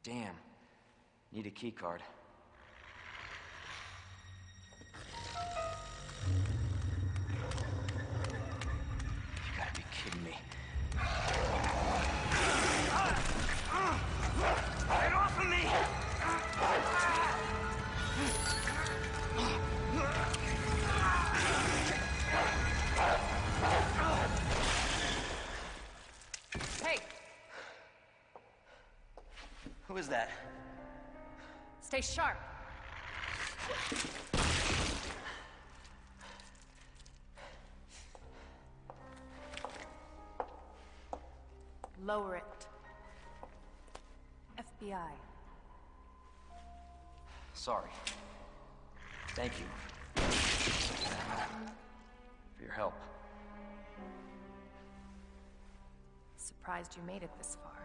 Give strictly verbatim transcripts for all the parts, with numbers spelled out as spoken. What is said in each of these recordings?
Damn. Need a key card. You gotta be kidding me. Get off of me! Hey! Who is that? Stay sharp. Lower it. F B I. Sorry. Thank you. For your help. Surprised you made it this far.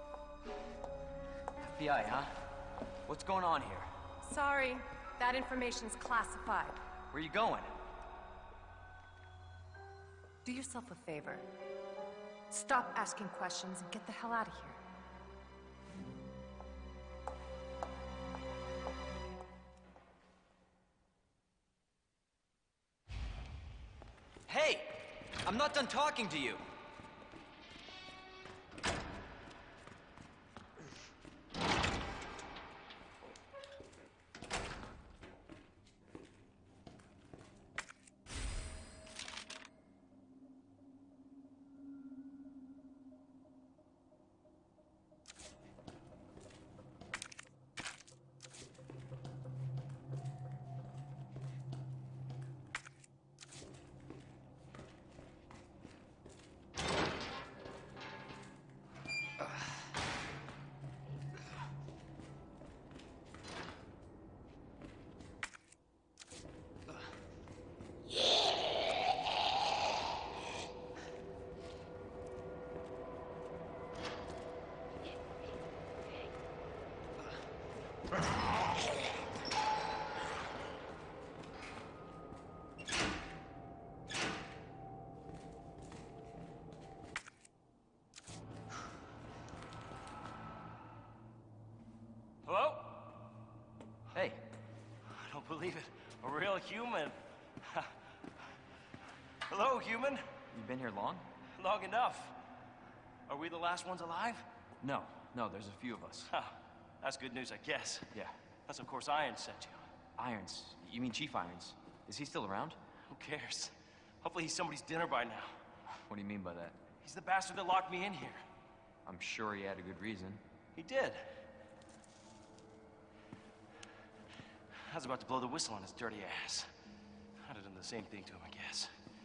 F B I, huh? What's going on here? Sorry, that information's classified. Where you going? Do yourself a favor. Stop asking questions and get the hell out of here. Hey! I'm not done talking to you! Hello? Hey, I don't believe it. A real human. Hello, human. you been here long? Long enough. Are we the last ones alive? No, no, there's a few of us. Huh. That's good news, I guess. Yeah. That's of course Irons sent you. Irons. You mean Chief Irons? Is he still around? Who cares? Hopefully he's somebody's dinner by now. What do you mean by that? He's the bastard that locked me in here. I'm sure he had a good reason. He did. I was about to blow the whistle on his dirty ass. I'd have done the same thing to him, I guess.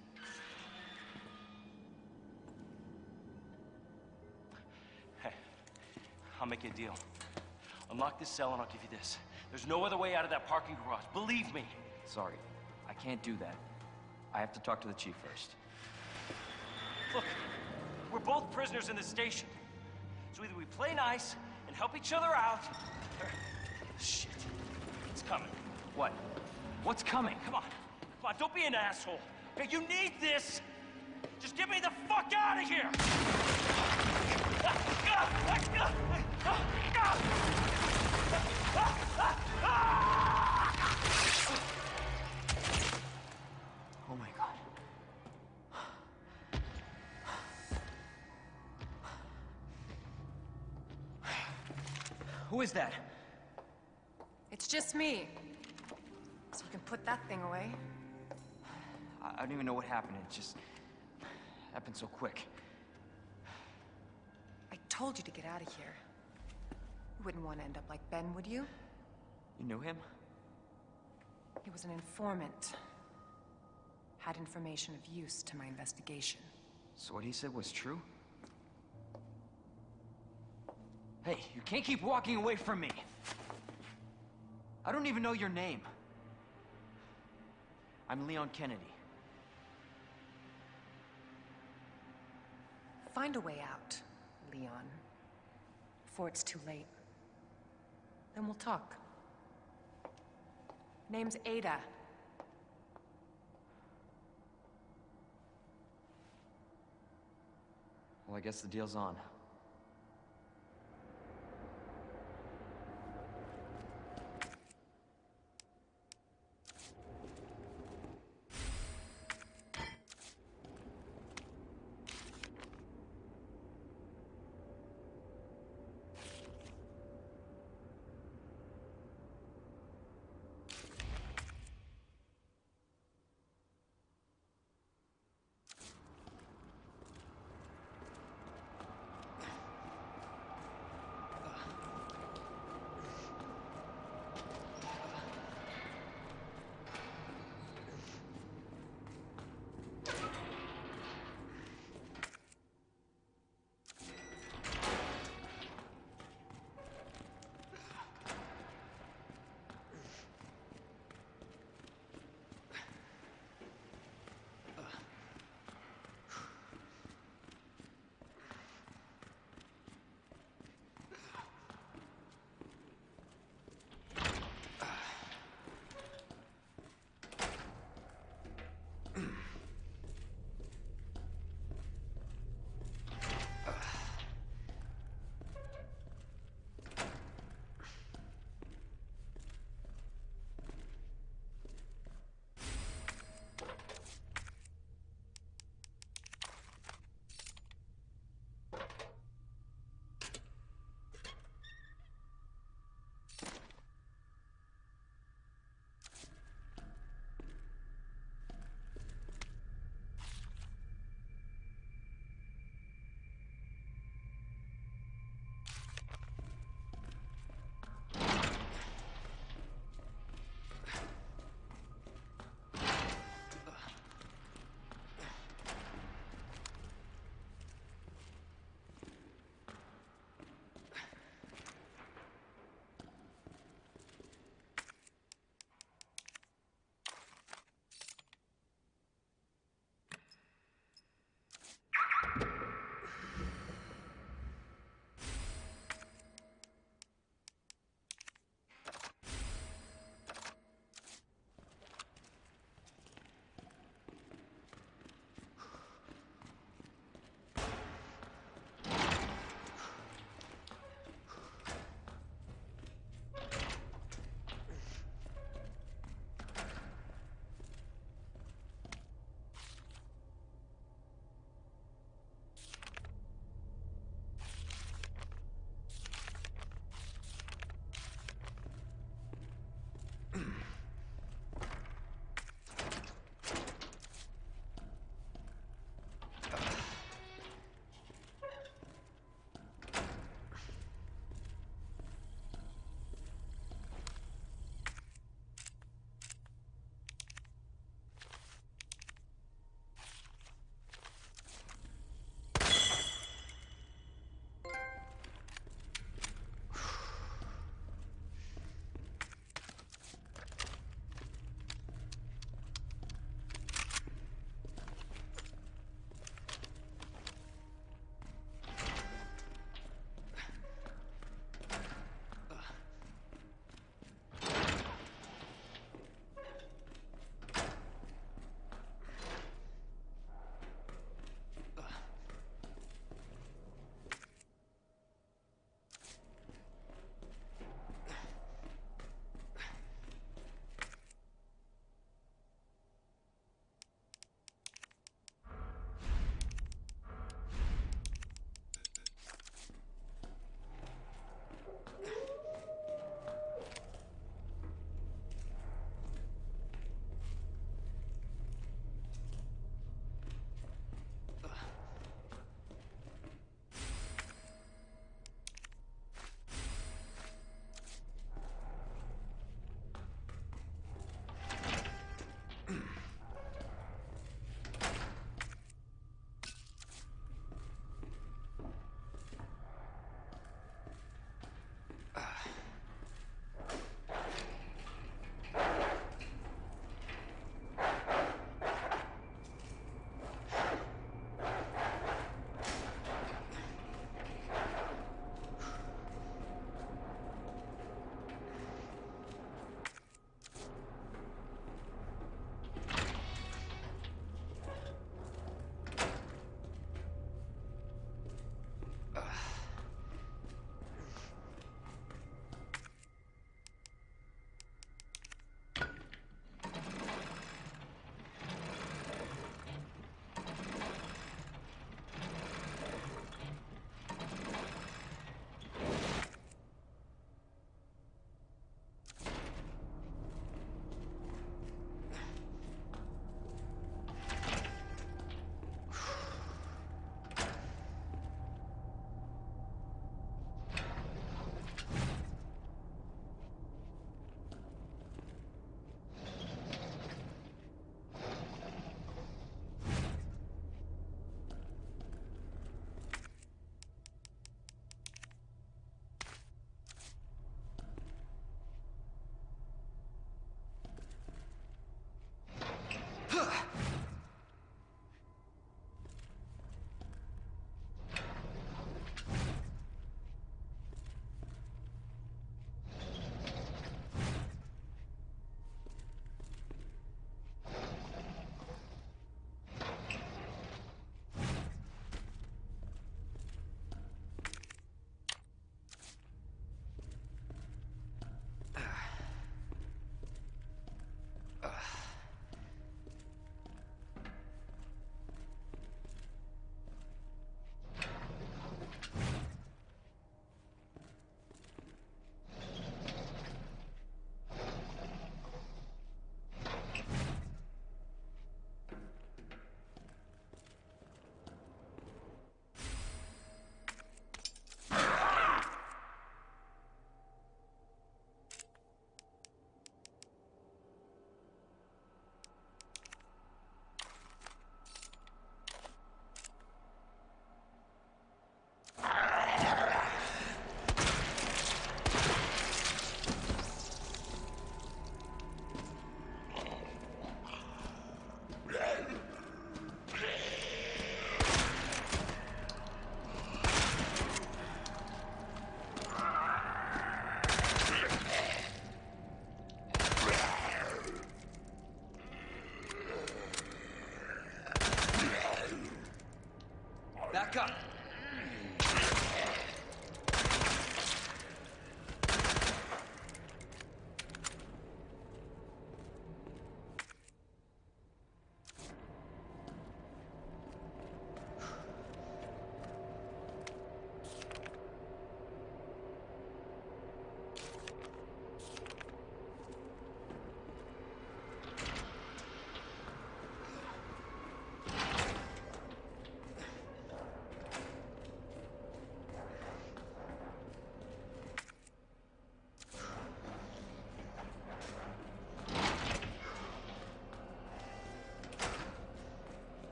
Hey, I'll make you a deal. Unlock this cell and I'll give you this. There's no other way out of that parking garage. Believe me. Sorry, I can't do that. I have to talk to the chief first. Look, we're both prisoners in this station. So either we play nice and help each other out, or... Shit. It's coming. What? What's coming? Come on. Come on, don't be an asshole. Okay, you need this. Just get me the fuck out of here! Oh my God. Who is that? It's just me. So you can put that thing away. I, I don't even know what happened. It just happened so quick. I told you to get out of here. You wouldn't want to end up like Ben, would you? You knew him? He was an informant. Had information of use to my investigation. So what he said was true? Hey, you can't keep walking away from me! I don't even know your name. I'm Leon Kennedy. Find a way out, Leon. Before it's too late. Then we'll talk. Name's Ada. Well, I guess the deal's on.